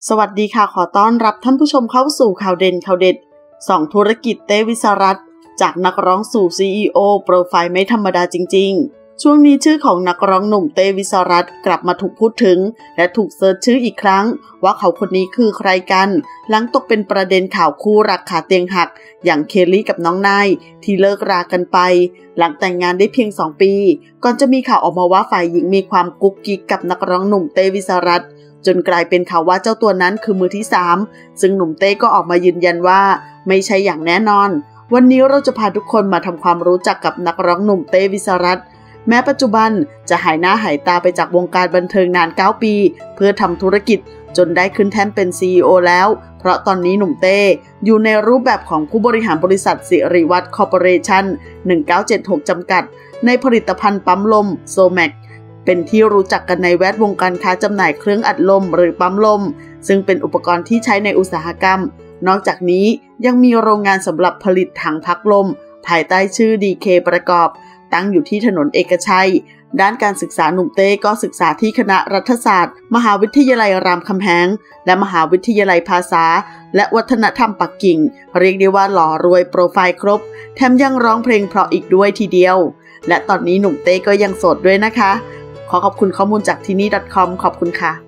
สวัสดีค่ะขอต้อนรับท่านผู้ชมเข้าสู่ข่าวเด่นข่าวเด็ด2ธุรกิจเต้วิสรัตน์จากนักร้องสู่ CEO โปรไฟล์ไม่ธรรมดาจริงๆช่วงนี้ชื่อของนักร้องหนุ่มเต้วิสรัตน์กลับมาถูกพูดถึงและถูกเซิร์ชชื่ออีกครั้งว่าเขาคนนี้คือใครกันหลังตกเป็นประเด็นข่าวคู่รักขาเตียงหักอย่างเคลลี่กับน้องนายที่เลิกรากันไปหลังแต่งงานได้เพียง2 ปีก่อนจะมีข่าวออกมาว่าฝ่ายหญิงมีความกุ๊กกิ๊กกับนักร้องหนุ่มเต้วิสรัตน์จนกลายเป็นข่าวว่าเจ้าตัวนั้นคือมือที่3ซึ่งหนุ่มเต้ก็ออกมายืนยันว่าไม่ใช่อย่างแน่นอนวันนี้เราจะพาทุกคนมาทำความรู้จักกับนักร้องหนุ่มเต้วิสรัตน์แม้ปัจจุบันจะหายหน้าหายตาไปจากวงการบันเทิงนาน9 ปีเพื่อทำธุรกิจจนได้ขึ้นแท่นเป็น CEO แล้วเพราะตอนนี้หนุ่มเต้อยู่ในรูปแบบของผู้บริหารบริษัทสิริวัฒน์คอร์ปอเรชั่น1976จำกัดในผลิตภัณฑ์ปั๊มลมโซแม็กเป็นที่รู้จักกันในแวดวงการค้าจำหน่ายเครื่องอัดลมหรือปั๊มลมซึ่งเป็นอุปกรณ์ที่ใช้ในอุตสาหกรรมนอกจากนี้ยังมีโรงงานสำหรับผลิตถังพักลมภายใต้ชื่อ DK ประกอบตั้งอยู่ที่ถนนเอกชัยด้านการศึกษาหนุ่มเต้ก็ศึกษาที่คณะรัฐศาสตร์มหาวิทยาลัยรามคำแหงและมหาวิทยาลัยภาษาและวัฒนธรรมปักกิ่งเรียกได้ว่าหล่อรวยโปรไฟล์ครบแถมยังร้องเพลงเพราะอีกด้วยทีเดียวและตอนนี้หนุ่มเต้ก็ยังโสดด้วยนะคะขอขอบคุณข้อมูลจากที่นี่ .com ขอบคุณค่ะ